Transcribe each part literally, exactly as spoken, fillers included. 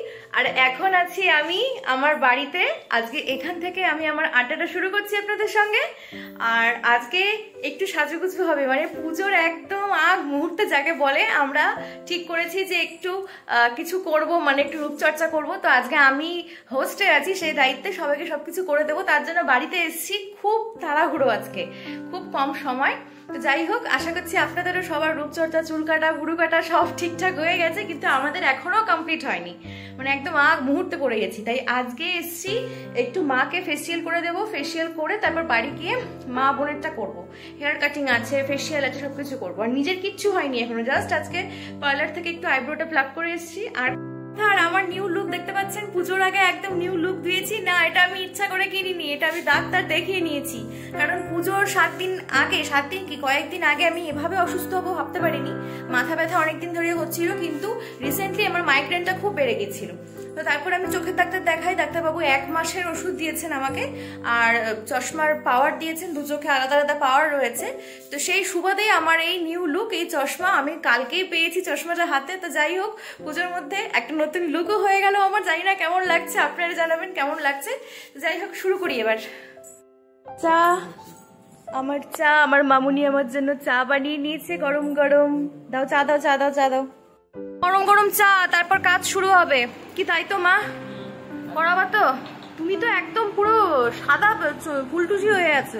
আর এখন আছি আমি আমার বাড়িতে। আজকে এখান থেকে আমি আমার আড্ডাটা শুরু করছি আপনাদের সঙ্গে। আর আজকে একটু সাজুগুজু হবে, মানে পুজোর একদম আগ মুহূর্তে যাকে বলে, আমরা ঠিক করেছি যে একটু কিছু করব, মানে একটু রূপচর্চা করব। তো আজকে আমি হোস্টে আছি, সেই দায়িত্বে সবাইকে সবকিছু করে দেবো। তার জন্য বাড়িতে এসেছি, খুব তাড়াহুড়ো আজকে, খুব কম সময়। তো যাই হোক, আশা করছি আপনাদেরও সবার রূপচর্চা, চুল কাটা, ভুরু কাটা সব ঠিকঠাক হয়ে গেছে, কিন্তু আমাদের এখনো কমপ্লিট হয়নি, মানে একদম আগ মুহূর্তে পড়ে গেছি। তাই আজকে এসছি একটু মাকে ফেসিয়াল করে দেবো, ফেসিয়াল করে তারপর বাড়ি গিয়ে মা বোনেরটা করবো। হেয়ার কাটিং আছে, ফেসিয়াল আছে, সবকিছু করবো। আর নিজের কিচ্ছু হয়নি এখনো, জাস্ট আজকে পার্লার থেকে একটু আইব্রোটা প্লাক করে এসেছি। আর আর আমার নিউ লুক দেখতে পাচ্ছেন, পুজোর আগে একদম নিউ লুক দিয়েছি না, এটা আমি ইচ্ছা করে কিনিনি, এটা আমি ডাক্তার দেখিয়ে নিয়েছি। কারণ পুজোর সাত দিন আগে, সাত দিন কি কয়েকদিন আগে আমি এভাবে অসুস্থ হবো ভাবতে পারিনি। মাথা ব্যথা অনেকদিন ধরে হচ্ছিল, কিন্তু রিসেন্টলি আমার মাইগ্রেনটা খুব বেড়ে গেছিল। তো তারপর আমি চোখের ডাক্তার দেখাই, ডাক্তারবাবু এক মাসের ওষুধ দিয়েছেন আমাকে, আর চশমার পাওয়ার দিয়েছেন, দু চোখে আলাদা আলাদা পাওয়ার রয়েছে। তো সেই সুবাদে আমার এই নিউ লুক, এই চশমা আমি কালকেই পেয়েছি চশমাটা হাতে। তো যাই হোক, পুজোর মধ্যে একটা নতুন লুকও হয়ে গেল আমার। জানি না কেমন লাগছে, আপনারা জানাবেন কেমন লাগছে। যাই হোক, শুরু করি এবার। চা, আমার চা, আমার মামুনি আমার জন্য চা বানিয়ে নিয়েছে গরম গরম। দাও চা, দাও চা, দাও চা, দাও গরম গরম চা, তারপর কাজ শুরু হবে। কি তাই তো মা, করাবা তো? তুমি তো একদম পুরো সাদা ফুলটুসি হয়ে আছো।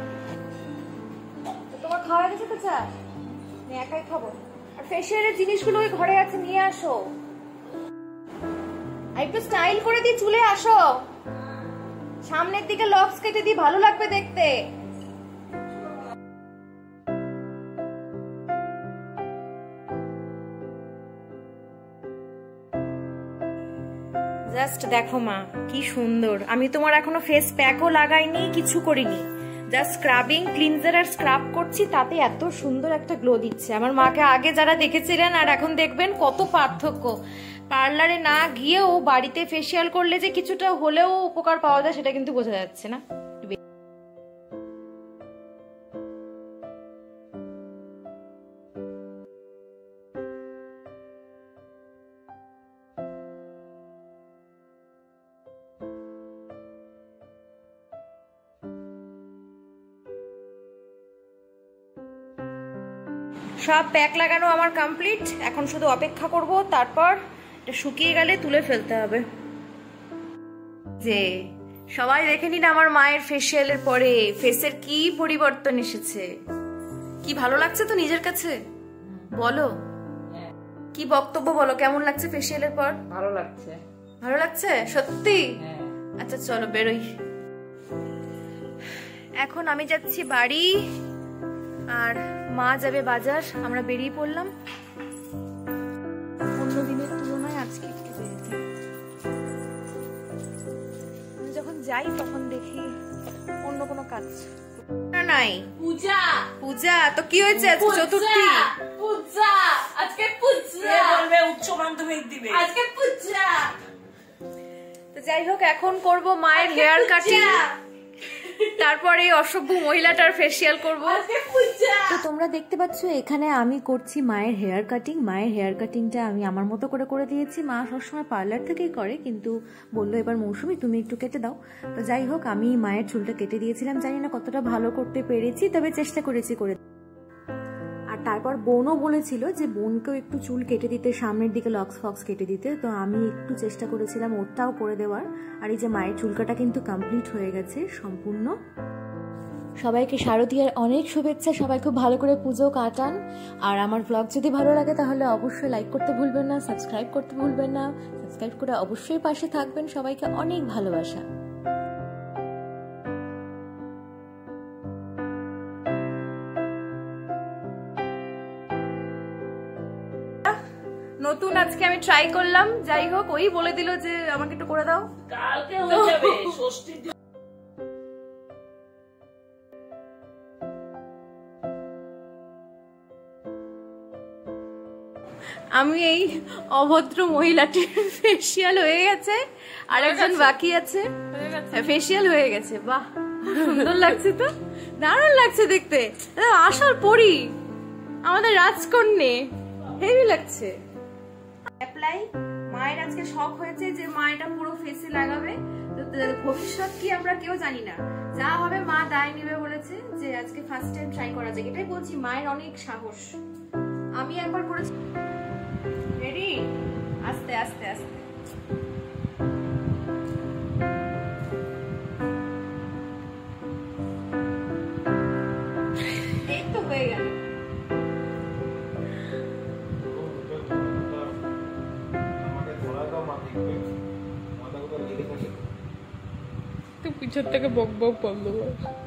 তোমার খাওয়া গেছে তো চা? আমি একাই খাবো। আর ফেসিয়ালের জিনিসগুলো ওই ঘরে আছে, নিয়ে আসো। একটু স্টাইল করে দিয়ে চুলে আসো, সামনের দিকে লক্স কেটে দিয়ে ভালো লাগবে দেখতে। জাস্ট দেখো মা, কি সুন্দর। আমি তোমার এখনো ফেস প্যাকও লাগাইনি, কিছু করিনি, জাস্ট স্ক্রাবিং, ক্লিনজার আর স্ক্রাব করছি, তাতে এত সুন্দর একটা গ্লো দিচ্ছে। আমার মাকে আগে যারা দেখেছিলেন আর এখন দেখবেন কত পার্থক্য। পার্লারে না গিয়েও বাড়িতে ফেসিয়াল করলে যে কিছুটা হলেও উপকার পাওয়া যায়, সেটা কিন্তু বোঝা যাচ্ছে না। সব প্যাক লাগানো আমার কমপ্লিট, এখন শুধু অপেক্ষা করব, তারপর এটা শুকিয়ে গেলে তুলে ফেলতে হবে। যে সবাই দেখে নিন আমার মায়ের ফেসিয়ালের পরে ফেসের কি পরিবর্তন এসেছে। কি ভালো লাগছে তো নিজের কাছে? বলো কি বক্তব্য, বলো কেমন লাগছে ফেসিয়ালের পর? ভালো লাগছে। ভালো লাগছে সত্যি? আচ্ছা চলো বেরোই। এখন আমি যাচ্ছি বাড়ি, আর মা যাবে বাজার। আমরা বেরিয়ে পড়লাম। অন্য দিনের তুলনায় আজকে একটু বেড়েছে। যখন যাই তখন দেখি অন্য কোনো কাজ নাই। পূজা, পূজা তো কি হয়েছে? আজকে চতুর্থী। পূজা, আজকে পূজা বলবে, উচ্চ মাধ্যমিক দিবে, আজকে পূজা। তো যাই হোক, এখন করব মায়ের হেয়ার কাটিং, তারপরে অসভ্য মহিলাটার ফেসিয়াল করব। তো তোমরা দেখতে পাচ্ছ এখানে আমি করছি মায়ের হেয়ার কাটিং। মায়ের হেয়ার কাটিংটা আমি আমার মতো করে করে দিয়েছি। মা সবসময় পার্লার থেকেই করে, কিন্তু বললো এবার মৌসুমি তুমি একটু কেটে দাও। তো যাই হোক, আমি মায়ের চুলটা কেটে দিয়েছিলাম। জানি না কতটা ভালো করতে পেরেছি, তবে চেষ্টা করেছি করে। আর তারপর বোনও বলেছিল যে বোনকেও একটু চুল কেটে দিতে, সামনের দিকে লক্স ফক্স কেটে দিতে। তো আমি একটু চেষ্টা করেছিলাম ওরটাও করে দেওয়ার। আর এই যে মায়ের চুল কাটা কিন্তু কমপ্লিট হয়ে গেছে সম্পূর্ণ। সবাইকে শারদীয়ার অনেক শুভেচ্ছা। সবাই খুব ভালো করে পুজো কাটান। আর আমার ব্লগ যদি ভালো লাগে তাহলে অবশ্যই লাইক করতে ভুলবেন না, সাবস্ক্রাইব করতে ভুলবেন না। সাবস্ক্রাইব করে অবশ্যই পাশে থাকবেন। সবাইকে অনেক ভালোবাসা। নতুন আজকে আমি ট্রাই করলাম। যাই হোক, ওই বলে দিল যে আমাকে একটু করে দাও। কালকে হয়ে যাবে ষষ্ঠীর দিন। আমি এই অভদ্র মহিলাটির ফেসিয়াল হয়ে গেছে, আর একজন বাকি আছে। ফেসিয়াল হয়ে গেছে, বাহ সুন্দর লাগছে তো, দারুণ লাগছে দেখতে। আসল পরি, আমাদের রাজকন্যে, হেভি লাগছে। অ্যাপ্লাই। মায়ের আজকে শখ হয়েছে যে মা এটা পুরো ফেসে লাগাবে। তো ভবিষ্যৎ কি আমরা কেউ জানি না, যা হবে মা দায় নেবে বলেছে যে আজকে ফার্স্ট টাইম ট্রাই করা যায়। এটাই বলছি, মায়ের অনেক সাহস। আমি একবার করেছি। রেডি? আস্তে আস্তে আস্তে। এই তো হয়ে গেল। তুই পিছন থেকে বক বক বন্ধ কর।